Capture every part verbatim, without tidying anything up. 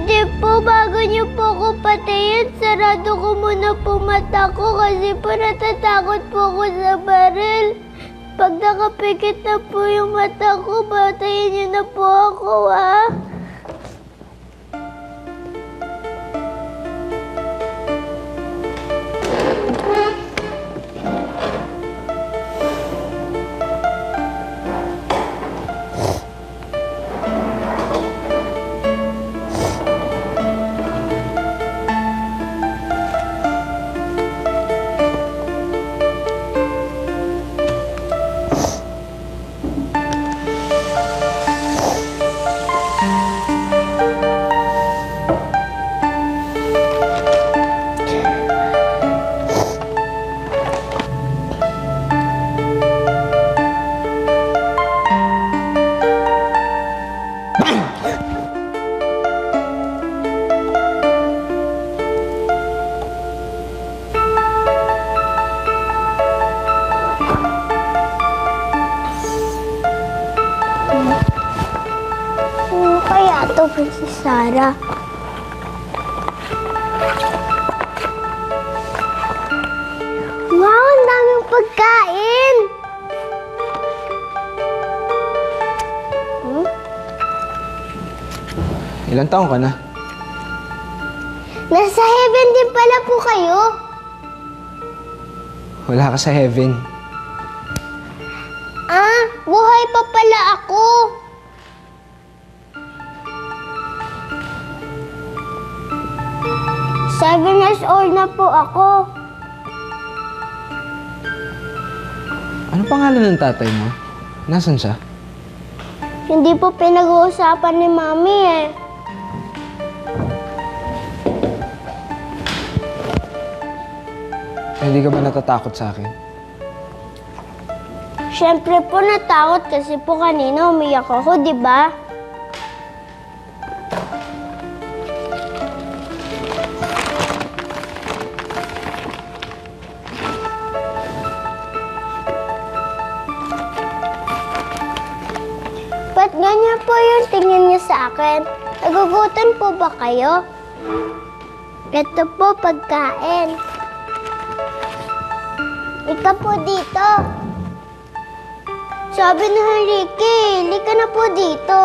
Pwede po, bago niyo po ako patayin, sarado ko muna po mata ko kasi po natatakot po ako sa baril. Pag nakapikit na po yung mata ko, patayin niyo na po ako, ha? Si Sarah. Wow, ang daming pagkain! Hmm? Ilang taon ka na? Nasa heaven din pala po kayo. Wala ka sa heaven. Ah, buhay pa pala ako. Seven years old na po ako. Ano pangalan ng tatay mo? Nasaan siya? Hindi po pinag-uusapan ni Mami eh. Hindi ka ba natatakot sa akin? Siyempre po natakot kasi po kanina umiyak ako, di ba? Ba't ganyan po yung tingin niyo sa akin? Nagugutom po ba kayo? Ito po pagkain. Ika po dito. Sabi na Ricky, lika na po dito.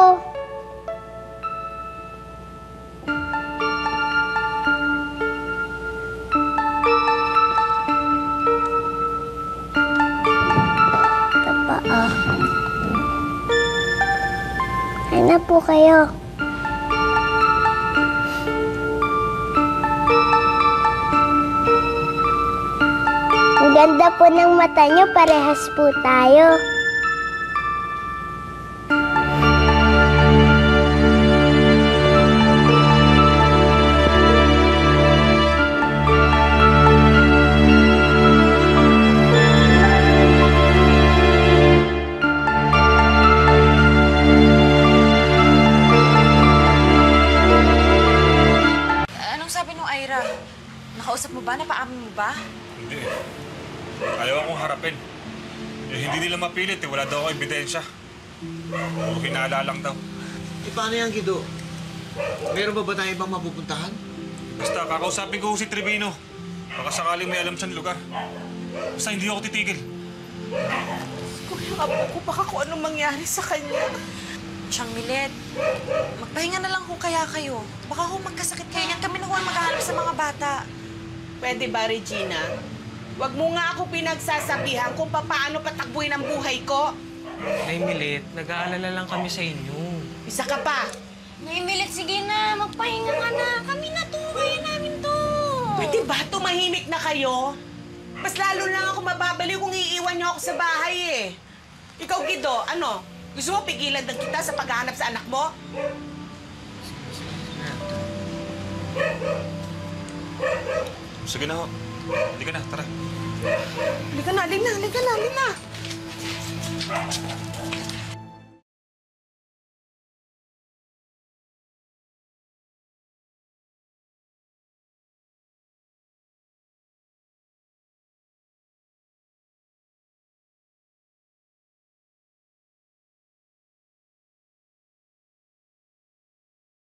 Ito pa, oh. Ay na po kayo. Ang ganda po ng mata niyo, parehas po tayo. Nakausap mo ba? Napaamin mo ba? Hindi. Ayaw akong harapin. Eh, hindi nila mapilit eh. Wala daw ako ebidensya. Puro hinala lang daw. Eh, paano yan, Guido? Meron ba ba tayo ibang mapupuntahan? Basta, kakausapin ko si Trevino. Baka sakaling may alam siyang lugar. Basta hindi ako titigil. Kuya, apo ko baka kung anong mangyari sa kanya. Siyang Milet, magpahinga na lang kung kaya kayo. Baka kung magkasakit kayo yan, kami na kung maghahanap sa mga bata. Pwede ba, Regina? Huwag mo nga ako pinagsasabihan kung paano patakbuhin ang buhay ko. Nay Milet, nag-aalala lang kami sa inyo. Isa ka pa. Nay Milet, sige na. Magpahinga ka na. Kami na to. Kaya namin to. Pwede ba tumahimik na kayo? Mas lalo lang ako mababaliw kung iiwan niyo ako sa bahay eh. Ikaw, Guido, ano? Gusto mo pigilan ng kita sa paghahanap sa anak mo? Sige na ho. Hindi ka na, tara. Halika na, halika na, halika na, halika na.